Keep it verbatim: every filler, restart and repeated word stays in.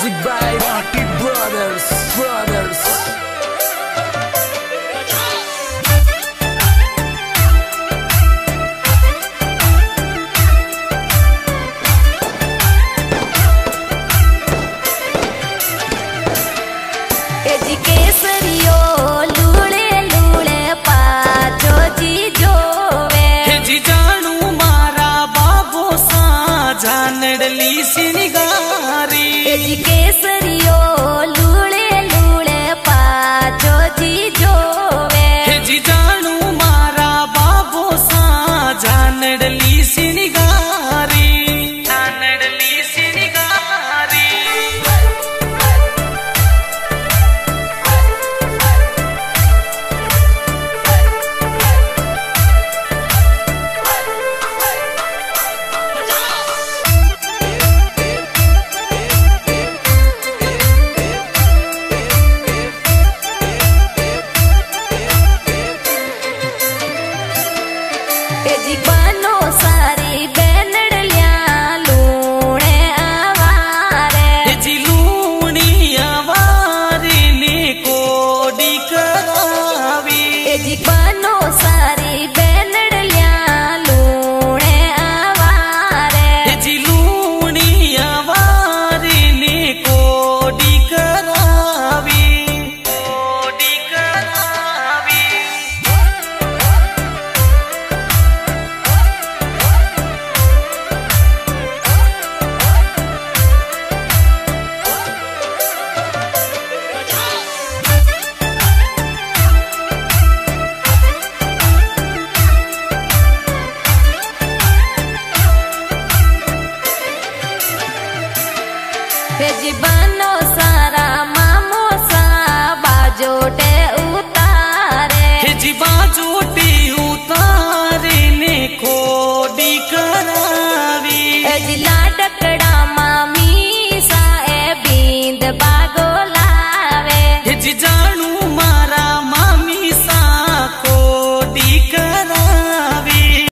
Music by Rocky Brothers, Brothers. केसरियो लूले लूले पाचो जी जोवे जी जानू मारा बाबो सा जानडली सिनिगारी जी केसरियो लूले लूले पाचो जी जोवे जी जानू मारा बाबो सा जानडली सिनिगारी जानडली सिनिगारी जी बनो सारी बैनड़लिया लूणे आवारे जी लूणी आवारी ने कोडी करावी जी बनो सारी बैनड़लिया लूणे आवारे जी लूणी आवारी ने कोडी करावी कोडी करावी जी बन